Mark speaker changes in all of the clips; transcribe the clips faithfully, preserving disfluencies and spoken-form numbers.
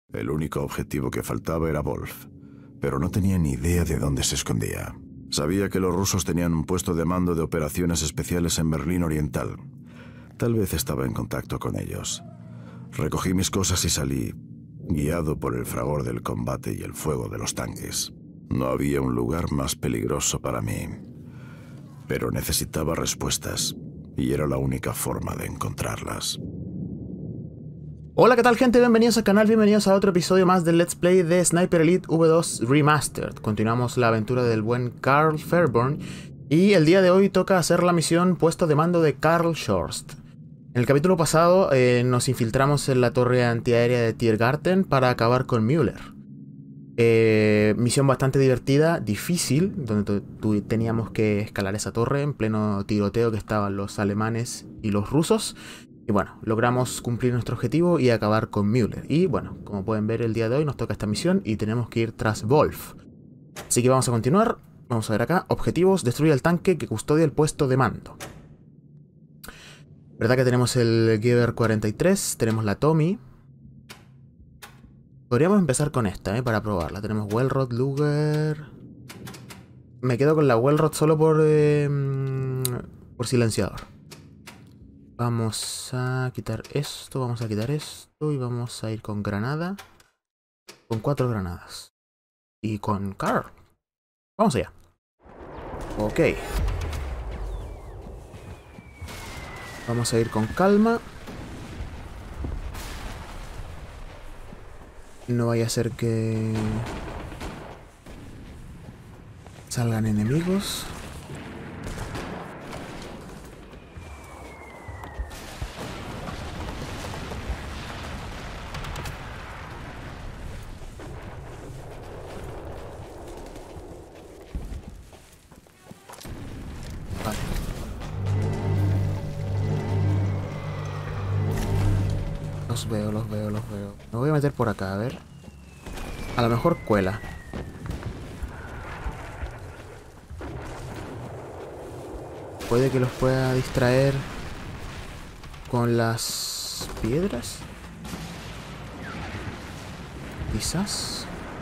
Speaker 1: El único objetivo que faltaba era Wolf, pero no tenía ni idea de dónde se escondía. Sabía que los rusos tenían un puesto de mando de operaciones especiales en Berlín Oriental. Tal vez estaba en contacto con ellos. Recogí mis cosas y salí, guiado por el fragor del combate y el fuego de los tanques. No había un lugar más peligroso para mí, pero necesitaba respuestas, y era la única forma de encontrarlas.
Speaker 2: Hola, ¿qué tal, gente? Bienvenidos al canal, bienvenidos a otro episodio más del Let's Play de Sniper Elite V dos Remastered. Continuamos la aventura del buen Karl Fairburn, y el día de hoy toca hacer la misión puesto de mando de Karl Shorst. En el capítulo pasado eh, nos infiltramos en la torre antiaérea de Tiergarten para acabar con Müller. Eh, misión bastante divertida, difícil, donde tu teníamos que escalar esa torre en pleno tiroteo que estaban los alemanes y los rusos. Y bueno, logramos cumplir nuestro objetivo y acabar con Müller. Y bueno, como pueden ver, el día de hoy nos toca esta misión y tenemos que ir tras Wolf. Así que vamos a continuar. Vamos a ver acá. Objetivos: destruir el tanque que custodia el puesto de mando. ¿Verdad que tenemos el Gewehr cuarenta y tres? Tenemos la Tommy. Podríamos empezar con esta, ¿eh? Para probarla. Tenemos Welrod, Luger. Me quedo con la Welrod solo por, eh, por silenciador. Vamos a quitar esto, vamos a quitar esto y vamos a ir con granada. Con cuatro granadas. Y con Karl. Vamos allá. Ok. Vamos a ir con calma. No vaya a ser que salgan enemigos. Vale. Los veo, los veo, los veo. Me voy a meter por acá, a ver. A lo mejor cuela. Puede que los pueda distraer con las piedras. Quizás.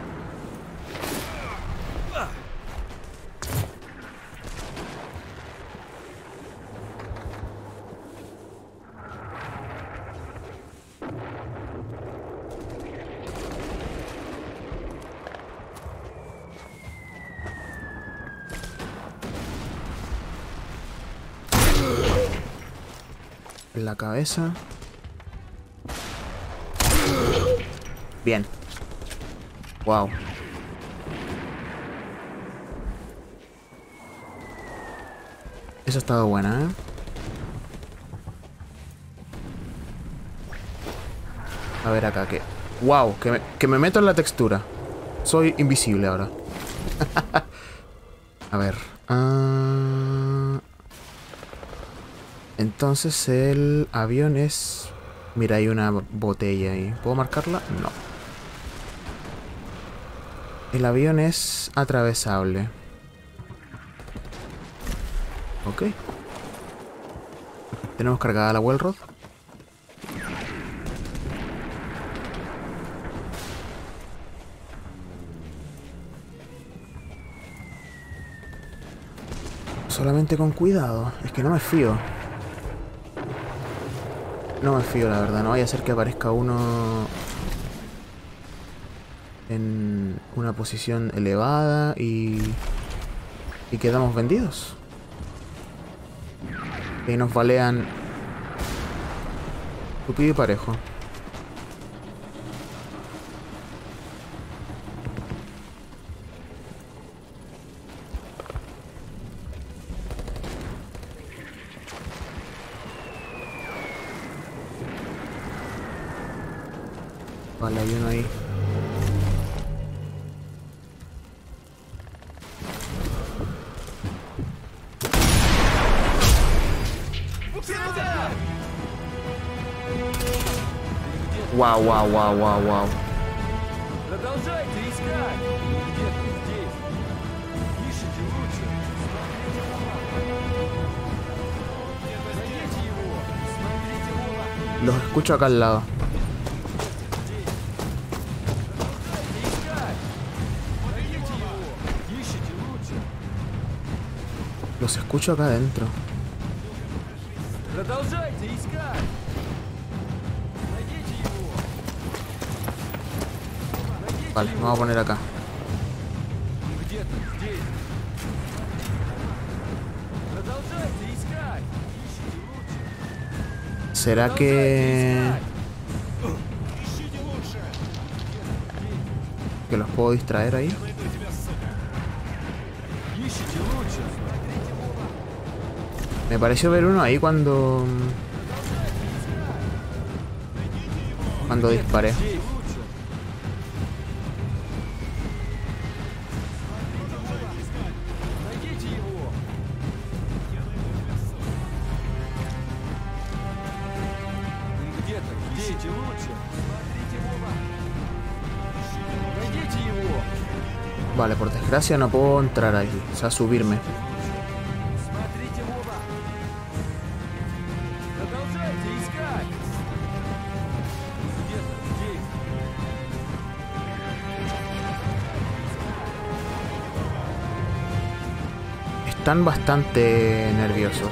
Speaker 2: La cabeza. Bien. Wow. Esa ha estado buena, ¿eh? A ver acá, que... Wow, que me, que me meto en la textura. Soy invisible ahora. A ver. Uh... Entonces el avión es... Mira, hay una botella ahí. ¿Puedo marcarla? No. El avión es atravesable. Ok. Tenemos cargada la Welrod. Solamente con cuidado. Es que no me fío. No me fío, la verdad. No vaya a ser que aparezca uno en una posición elevada y, y quedamos vendidos. Y nos balean tupido y parejo. Vale, hay uno ahí. Wow, wow, wow, wow, wow.
Speaker 3: Продолжайте искать. Где-то здесь. Ищите лучше. Найдите его. Смотрите его.
Speaker 2: Los escucho acá al lado. Los escucho acá adentro.
Speaker 3: Продолжайте искать. Найдите его. Найдите
Speaker 2: Vale, me
Speaker 3: его.
Speaker 2: voy a poner acá.
Speaker 3: Он где-то здесь. Продолжайте искать. Ищите лучше.
Speaker 2: ¿Será que... que los puedo distraer ahí?
Speaker 3: Ищите лучше.
Speaker 2: Me pareció ver uno ahí cuando... cuando disparé.
Speaker 3: Здесь лучше. Найдите его. Он где-то здесь лучше. Смотрите в оба. Найдите его.
Speaker 2: Vale, por desgracia no puedo entrar ahí. O sea, subirme.
Speaker 3: Смотрите в оба. Продолжайте искать. Где-то здесь.
Speaker 2: Están bastante nerviosos.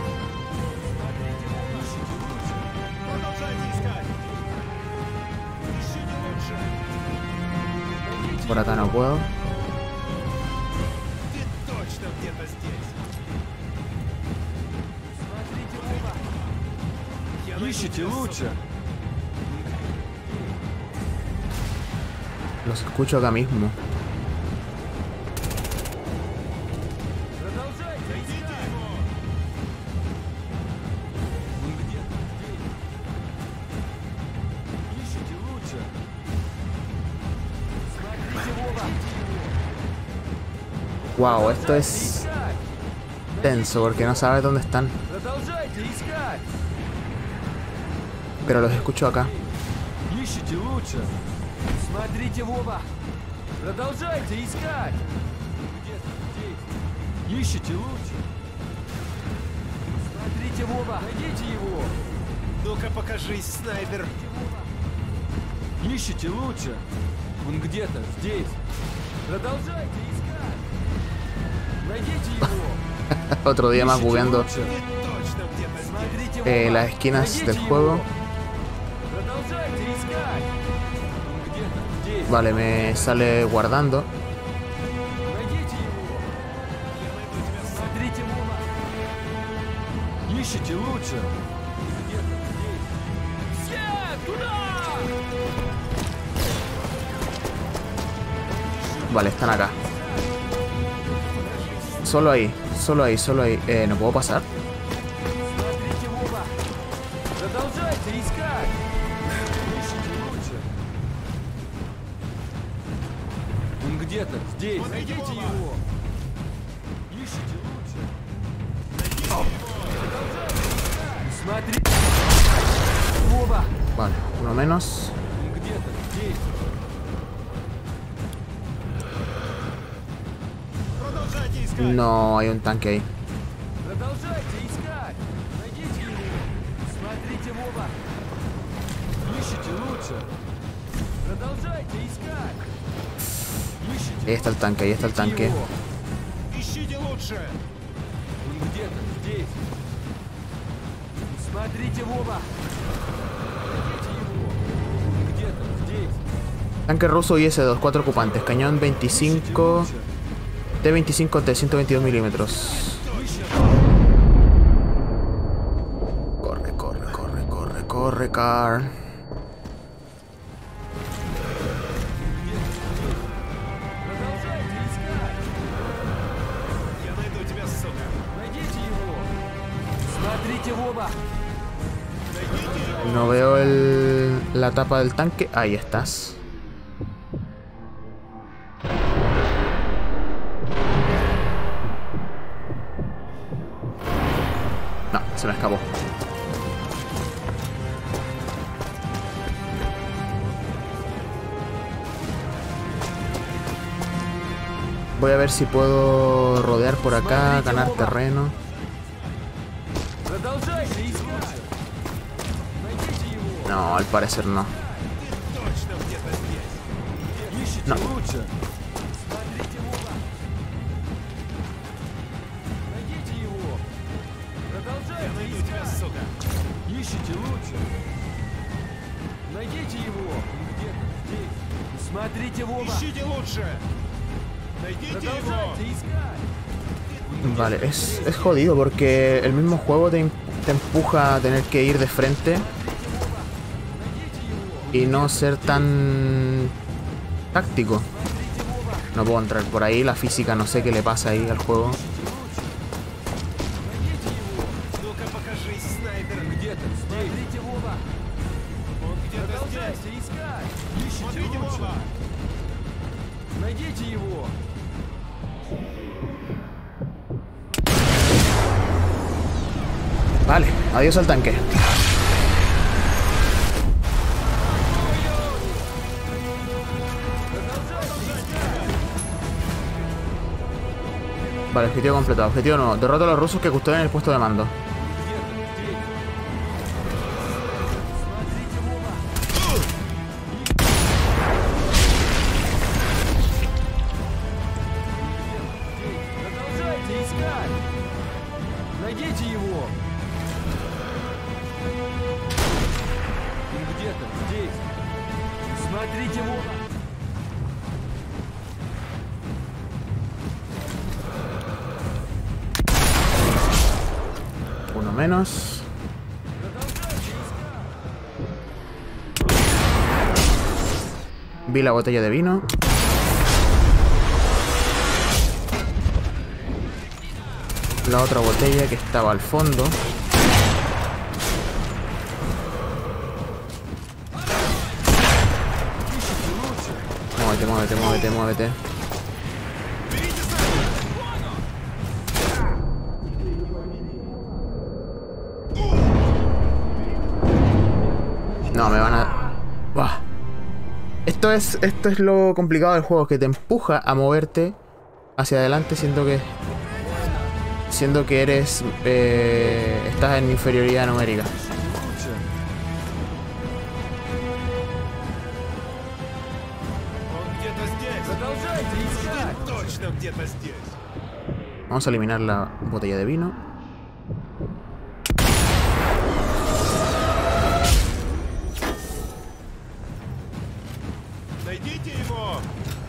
Speaker 2: Por acá no puedo.
Speaker 3: Ищите лучше.
Speaker 2: Los escucho acá mismo.
Speaker 3: Продолжайте искать. Он где-то здесь. Ищите лучше. Смотрите в оба.
Speaker 2: Wow, esto es
Speaker 3: Искать.
Speaker 2: tenso porque no sabes dónde están.
Speaker 3: Продолжайте искать.
Speaker 2: Pero los escucho acá.
Speaker 3: Ищите лучше. Смотрите в оба. Продолжайте искать. Где-то здесь. Ищите лучше. Смотрите в оба. Найдите его.
Speaker 4: Ну-ка покажись, снайпер.
Speaker 3: Ищите лучше. Он где-то здесь. Продолжайте искать. Найдите его.
Speaker 2: Otro día más
Speaker 3: Ищите
Speaker 2: bugueando
Speaker 3: лучше.
Speaker 4: Точно где-то здесь.
Speaker 3: Смотрите в
Speaker 2: eh,
Speaker 3: оба.
Speaker 2: las esquinas
Speaker 3: Найдите
Speaker 2: del
Speaker 3: его.
Speaker 2: juego.
Speaker 3: Продолжайте искать. Он где-то здесь.
Speaker 2: Vale, me sale guardando.
Speaker 3: Найдите его. Смотрите в оба. Ищите лучше. Где-то здесь. Все, туда!
Speaker 2: Vale, están acá. Solo ahí, solo ahí, solo ahí. Eh, ¿no puedo pasar?
Speaker 3: Смотрите в оба. Продолжайте искать. Ищите лучше. Он где-то здесь. Найдите его. Ищите лучше. Продолжайте искать. Смотрите в оба.
Speaker 2: Vale, uno menos.
Speaker 3: Он где-то здесь.
Speaker 4: Продолжайте искать.
Speaker 2: No, hay un tanque ahí.
Speaker 3: Продолжайте искать. Найдите его. Смотрите в оба. Ищите лучше. Продолжайте искать. Ищите.
Speaker 2: Ahí está el tanque, ahí está el
Speaker 3: Найдите
Speaker 2: tanque.
Speaker 3: его.
Speaker 4: Ищите лучше.
Speaker 3: Он где-то здесь. Смотрите в оба. Найдите его. Он где-то здесь.
Speaker 2: Tanque ruso y ese dos, cuatro ocupantes. Cañón veinticinco, T veinticinco de ciento veintidós milímetros. Corre, corre, corre, corre, corre, car.
Speaker 3: Продолжайте искать.
Speaker 4: Я найду тебя, сука.
Speaker 3: Найдите его. Смотрите в оба.
Speaker 2: No veo el, la tapa del tanque. Ahí estás. No, se me escapó. Voy a ver si puedo rodear por acá, ganar terreno.
Speaker 3: Продолжайте искать. Найдите его.
Speaker 2: No, al parecer no.
Speaker 4: Точно где-то здесь.
Speaker 3: Ищите
Speaker 2: No.
Speaker 3: лучше. Смотрите в оба. Найдите Смотрите в оба!
Speaker 4: Ищите лучше! Найдите его!
Speaker 3: Продолжайте искать!
Speaker 2: Vale, es, es jodido porque el mismo juego te, te empuja a tener que ir de frente y no ser tan táctico. No puedo entrar por ahí, la física no sé qué le pasa ahí al juego.
Speaker 4: Ну-ка покажись, снайпер!
Speaker 3: Где-то здесь! Смотрите в оба!
Speaker 4: Он где-то здесь!
Speaker 3: Продолжайте искать! Ищите
Speaker 4: Смотрите в
Speaker 3: лучше!
Speaker 4: оба!
Speaker 3: Найдите его!
Speaker 2: Vale, adiós al tanque. Vale, objetivo completado. Objetivo nuevo. Derrota a los rusos que custodian el puesto de mando.
Speaker 3: Продолжайте искать! Найдите его! Он где-то здесь! Смотрите в оба!
Speaker 2: Uno menos. Vi la botella de vino. La otra botella que estaba al fondo. Muévete, muévete, muévete, muévete. No, me van a... Buah. Esto es, esto es lo complicado del juego, que te empuja a moverte hacia adelante, siendo que... Siendo que eres... Eh, estás en inferioridad numérica.
Speaker 4: Он где-то здесь!
Speaker 3: Продолжайте искать!
Speaker 4: Точно где-то здесь!
Speaker 2: Vamos a eliminar la botella de vino.
Speaker 4: Найдите его!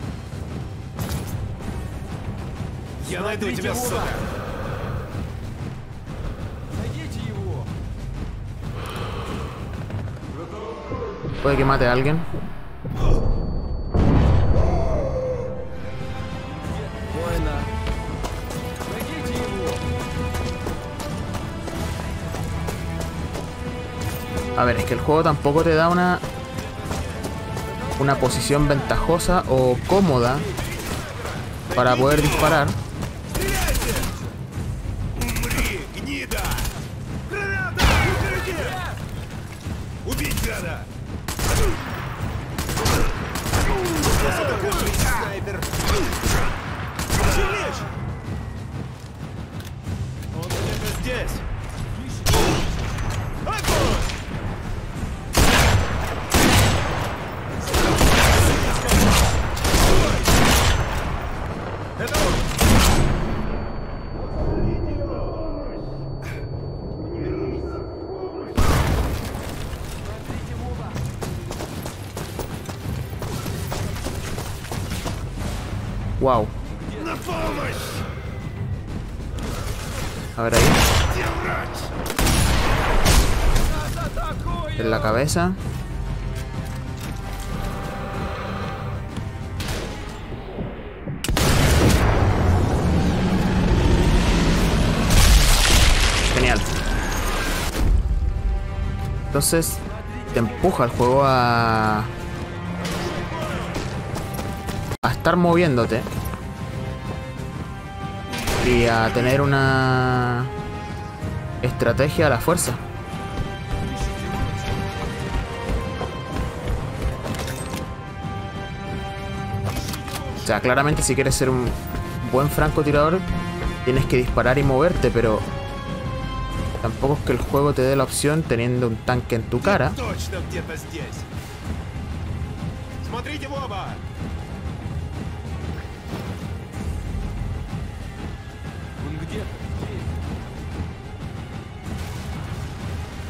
Speaker 4: Я найду тебя, сука!
Speaker 3: Найдите его!
Speaker 2: Puede que mate a alguien.
Speaker 3: Воина! Найдите его!
Speaker 2: A ver, es que el juego tampoco te da una... Una posición ventajosa o cómoda para poder disparar.
Speaker 4: Стреляйте! Умри, гнида! Граната! Укрытие! Убить гада! Что за такой снайпер? Живешь! Он где-то здесь! Огонь! Это он!
Speaker 2: Wow.
Speaker 4: На помощь!
Speaker 2: A ver ahí.
Speaker 4: Где врач?
Speaker 2: En la cabeza. Genial. Entonces te empuja el juego a... a estar moviéndote y a tener una estrategia a la fuerza. O sea, claramente si quieres ser un buen francotirador tienes que disparar y moverte, pero tampoco es que el juego te dé la opción teniendo un tanque en tu cara.
Speaker 4: Точно где-то здесь. Смотрите в оба.
Speaker 3: Он где-то здесь!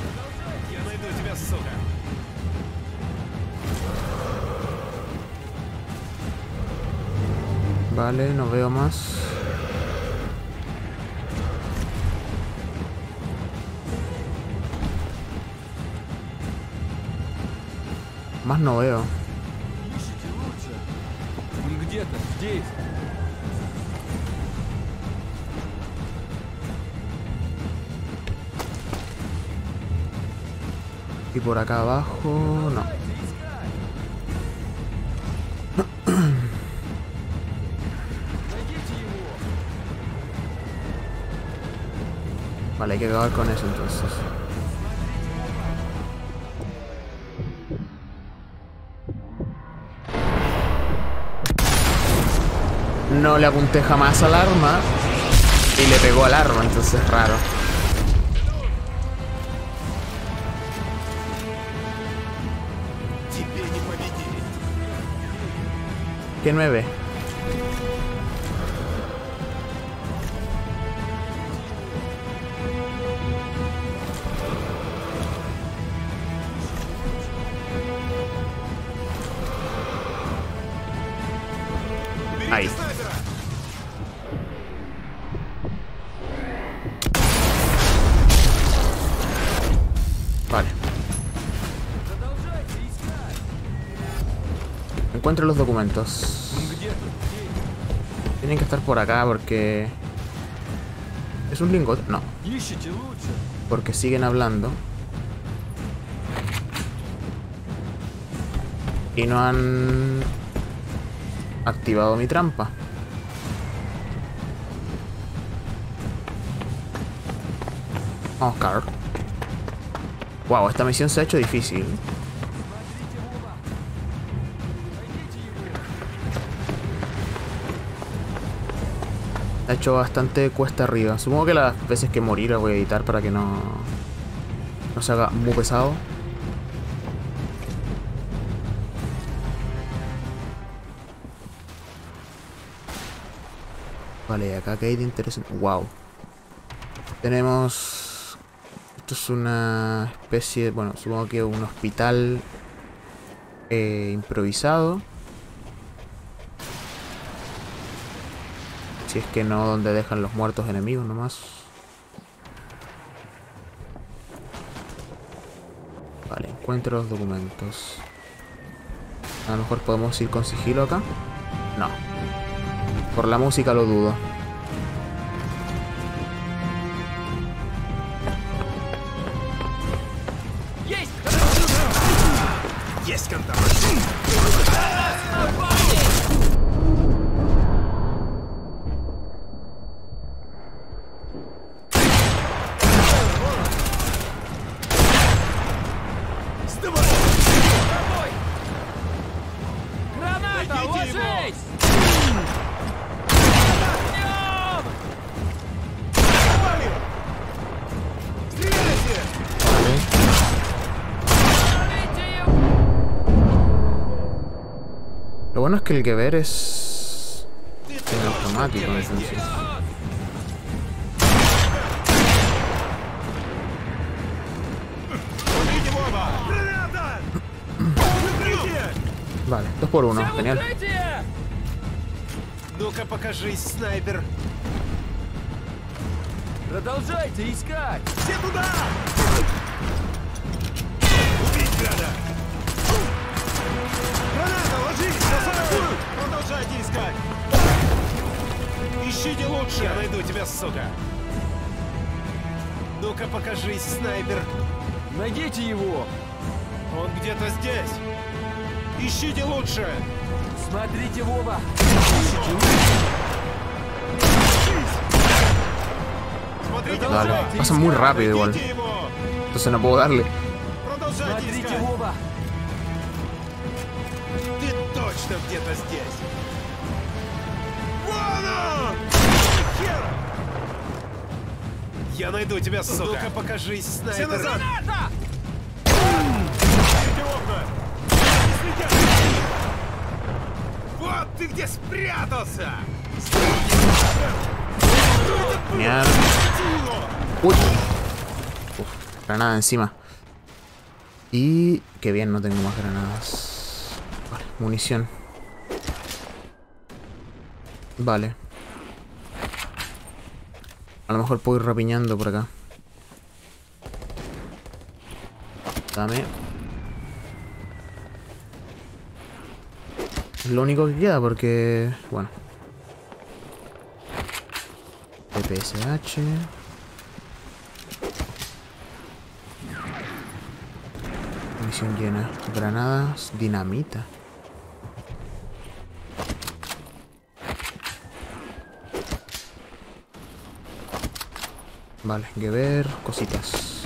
Speaker 4: Я найду тебя, сука.
Speaker 2: Vale, no veo más. Más no veo.
Speaker 3: Ищите лучше. Он где-то здесь.
Speaker 2: Y por acá abajo, no.
Speaker 3: Найдите его.
Speaker 2: Vale, hay que acabar con eso entonces. No le apunté jamás al arma y le pegó al arma, entonces es raro.
Speaker 4: Тебе не победить.
Speaker 2: ¿Quién me ve? Ahí.
Speaker 4: Снайпера!
Speaker 2: Vale.
Speaker 3: Продолжайте искать.
Speaker 2: Encuentro los documentos.
Speaker 3: Он где-то здесь.
Speaker 2: Tienen que estar por acá porque... ¿Es un lingote? No,
Speaker 3: Ищите лучше.
Speaker 2: porque siguen hablando. Y no han activado mi trampa. Vamos, Carl. Wow, esta misión se ha hecho difícil.
Speaker 3: Смотрите в оба. Найдите его.
Speaker 2: Ha hecho bastante cuesta arriba. Supongo que las veces que morir las voy a editar para que no... no se haga muy pesado. Vale, acá que hay de interesante. Wow. Tenemos... Esto es una especie... Bueno, supongo que un hospital eh, improvisado. Si es que no, donde dejan los muertos enemigos nomás. Vale, encuentro los documentos. A lo mejor podemos ir con sigilo acá. No. Por la música lo dudo.
Speaker 3: Есть!
Speaker 4: Есть контакт!
Speaker 3: Граната!
Speaker 4: Найдите его!
Speaker 3: Ложись!
Speaker 4: Валим! Стреляйте!
Speaker 2: Vale.
Speaker 3: Ловите его!
Speaker 2: Lo bueno es que el que ver es... en automático, entonces.
Speaker 4: Убейте оба! Граната! Прикрытие!
Speaker 2: Vale, dos por uno,
Speaker 3: Все в
Speaker 2: genial.
Speaker 3: укрытие!
Speaker 4: Ну-ка покажись, снайпер!
Speaker 3: Продолжайте искать!
Speaker 4: Все туда! Убить града! Граната, ложись! Нас атакуют! Продолжайте искать! Ищите лучше! Я найду тебя, сука! Ну-ка покажись, снайпер!
Speaker 3: Найдите его!
Speaker 4: Он где-то здесь! Ищите лучше!
Speaker 3: Смотрите в оба! Ищите лучше!
Speaker 4: Смотрите,
Speaker 2: Vale,
Speaker 4: лучше!
Speaker 2: pasa muy rápido igual.
Speaker 4: Найдите его!
Speaker 2: Entonces no puedo darle.
Speaker 4: Продолжайте
Speaker 3: Смотрите
Speaker 4: искать!
Speaker 3: в оба!
Speaker 4: Ты точно где-то здесь! Вон он! Хера! Я найду тебя, сука! Ну-ка покажись, снайпер! Все назад!
Speaker 3: Граната!
Speaker 4: Эти окна! Они следят! Вот ты где спрятался!
Speaker 2: Genial. Uy. Uf, granada encima. Y... qué bien, no tengo más granadas. Vale, munición. Vale. A lo mejor puedo ir rapiñando por acá. Dame. Es lo único que queda porque... Bueno. P P S H. Misión llena. Granadas. Dinamita. Vale, que ver cositas.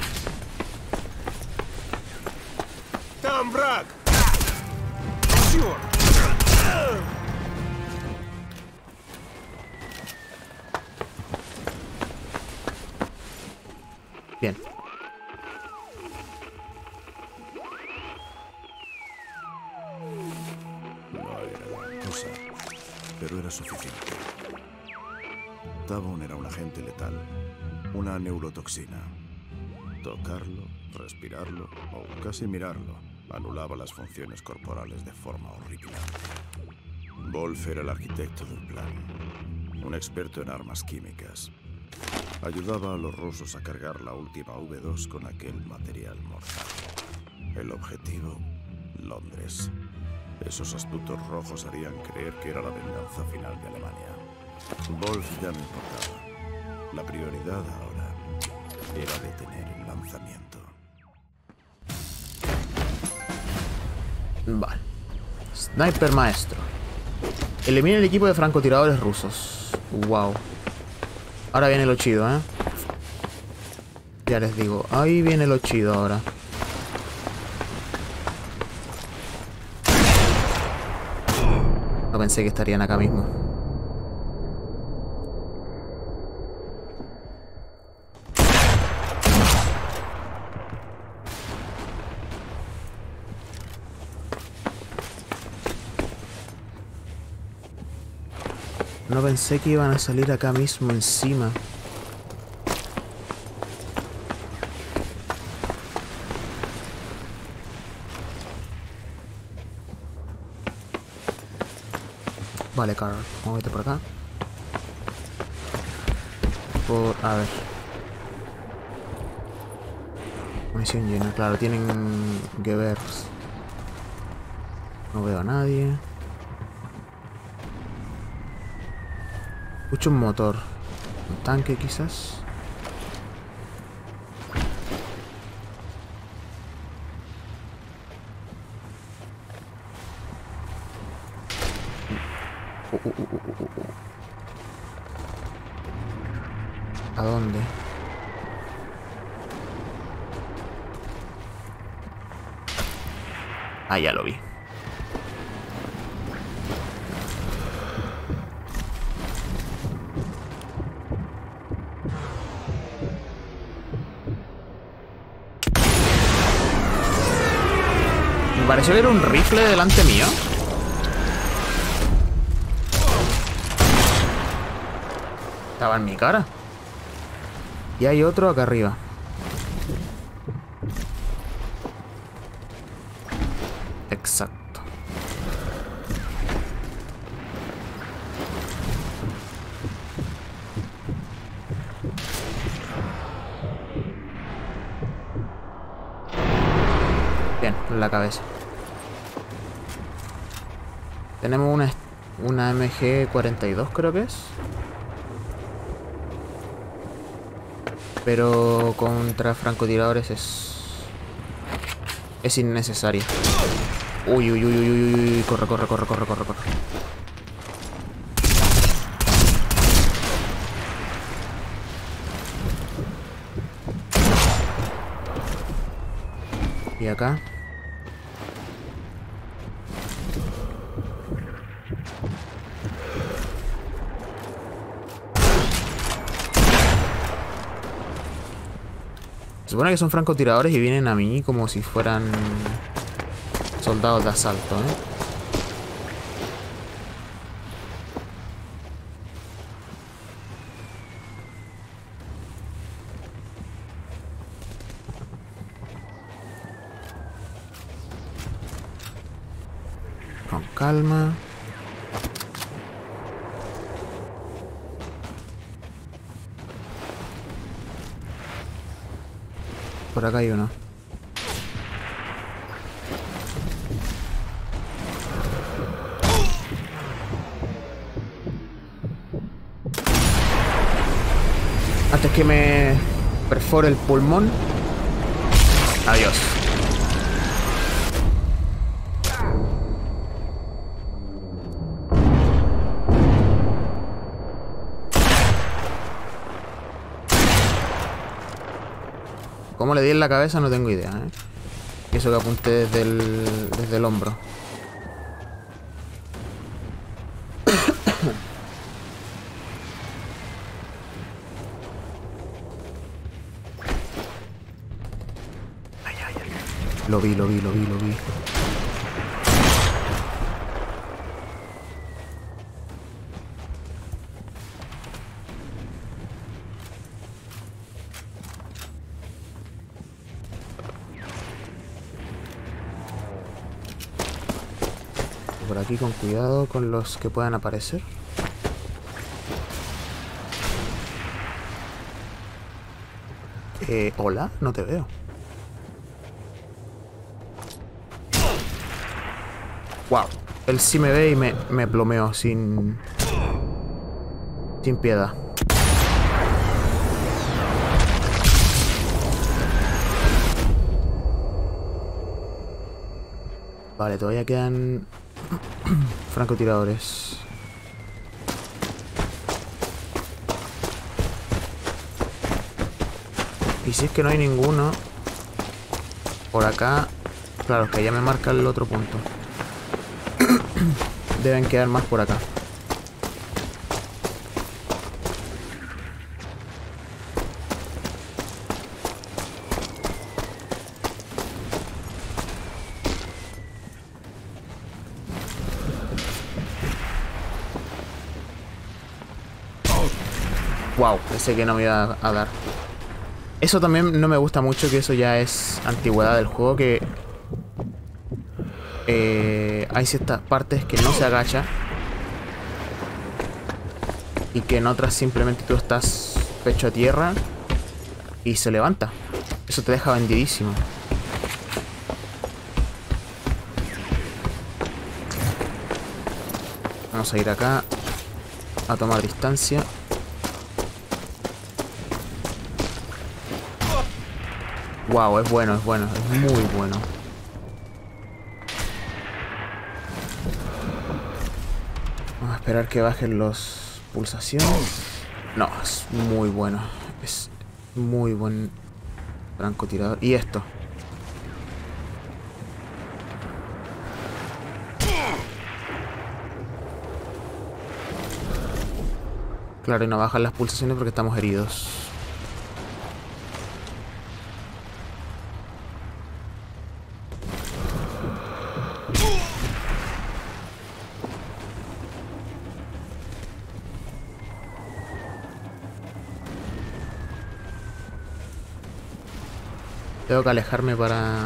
Speaker 4: Там враг! Черт!
Speaker 2: Bien.
Speaker 1: No era gran cosa, pero era suficiente. Tavon era un agente letal, una neurotoxina. Tocarlo, respirarlo o casi mirarlo anulaba las funciones corporales de forma horripilante. Wolf era el arquitecto del plan, un experto en armas químicas. Ayudaba a los rusos a cargar la última V dos con aquel material mortal. El objetivo, Londres. Esos astutos rojos harían creer que era la venganza final de Alemania. Wolf ya no importaba. La prioridad ahora era detener el lanzamiento.
Speaker 2: Vale. Sniper maestro. Elimina el equipo de francotiradores rusos. Wow. Ahora viene lo chido, ¿eh? Ya les digo, ahí viene lo chido ahora. No pensé que estarían acá mismo. No pensé que iban a salir acá mismo encima. Vale, Carl, muévete por acá. Por... a ver. Munición llena, claro, tienen Gewehrs. No veo a nadie. Escucho un motor. Un tanque quizás. Uh, uh, uh, uh, uh, uh. ¿A dónde? Ah, ya lo vi. Me pareció ver un rifle delante mío. Estaba en mi cara. Y hay otro acá arriba. Exacto. Bien, en la cabeza. Tenemos una, una M G cuarenta y dos, creo que es. Pero contra francotiradores es... es innecesaria. Uy, uy, uy, uy, uy, uy, corre, corre, corre, corre, corre, corre. Y acá. Se supone que son francotiradores y vienen a mí como si fueran soldados de asalto, ¿eh? Con calma. Por acá hay uno. Antes que me perfore el pulmón. Adiós. Cómo le di en la cabeza no tengo idea, ¿eh? Y eso que apunté desde el, desde el hombro. Ay, ay, ay. Lo vi, lo vi, lo vi, lo vi. Por aquí con cuidado con los que puedan aparecer. Eh, hola, no te veo. Wow, él sí me ve y me, me plomeó sin... sin piedad. Vale, todavía quedan francotiradores. Y si es que no hay ninguno por acá, claro, es que ya me marca el otro punto. Deben quedar más por acá. Wow, pensé que no me iba a dar. Eso también no me gusta mucho, que eso ya es antigüedad del juego, que eh, hay ciertas partes que no se agacha y que en otras simplemente tú estás pecho a tierra y se levanta. Eso te deja vendidísimo. Vamos a ir acá a tomar distancia. Wow, es bueno, es bueno, es muy bueno. Vamos a esperar que bajen las pulsaciones. No, es muy bueno. Es muy buen francotirador. Y esto. Claro, y no bajan las pulsaciones porque estamos heridos. Tengo que alejarme para...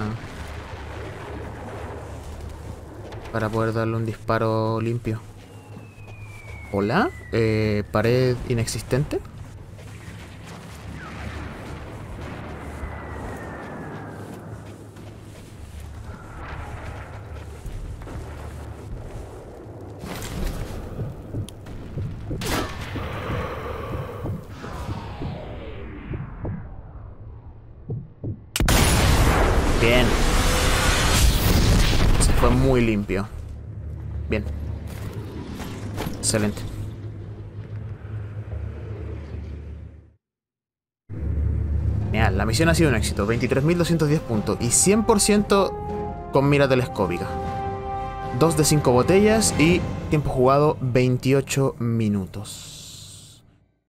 Speaker 2: para poder darle un disparo limpio. ¿Hola? Eh, ¿pared inexistente? Bien. Se fue muy limpio. Bien. Excelente. Genial. La misión ha sido un éxito. veintitrés mil doscientos diez puntos. Y cien por ciento con mira telescópica. dos de cinco botellas y tiempo jugado veintiocho minutos.